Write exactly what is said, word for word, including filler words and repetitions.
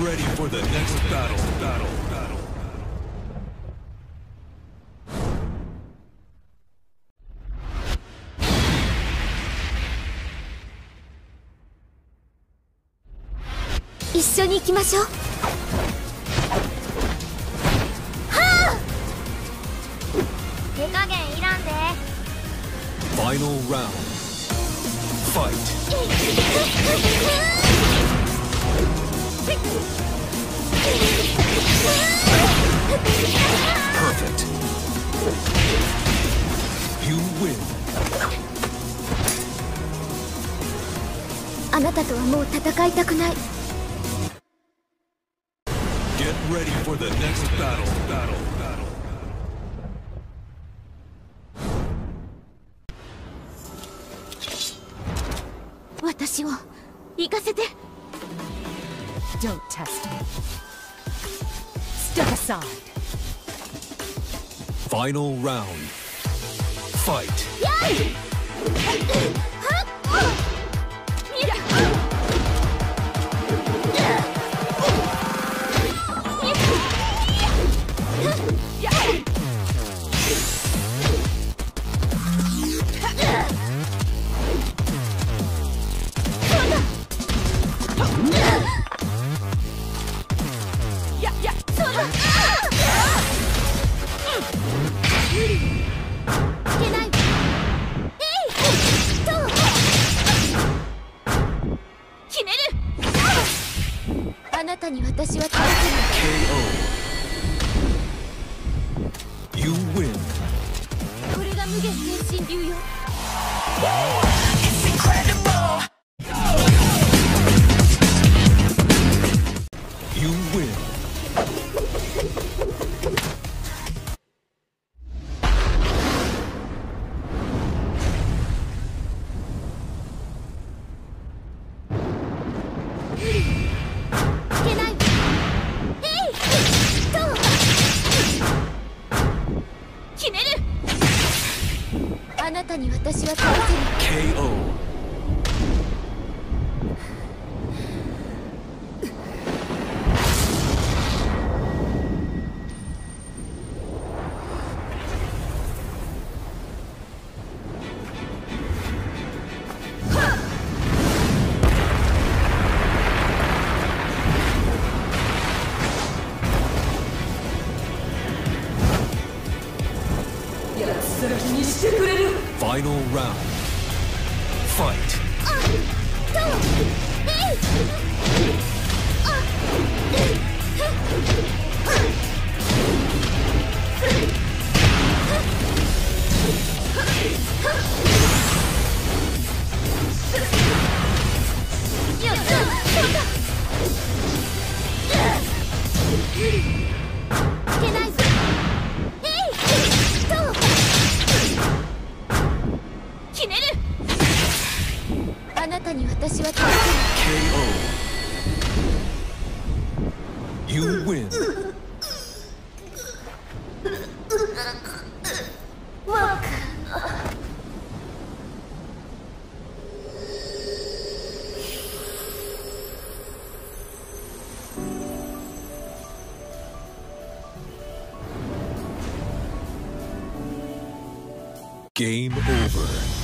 ready for the next battle. Battle. Battle. 一緒に行きましょう。はあ。手加減いらんで。 Final round. Fight. Perfect. You win. あなたとはもう戦いたくない。 Get ready for the next battle. Battle. Battle. 私を行かせて。 Don't test me. Step aside. Final round. Fight. Yay! You win. これが無限変身流よ。 It's incredible. You win. K O. Final round. Fight. K O. You win. Game over.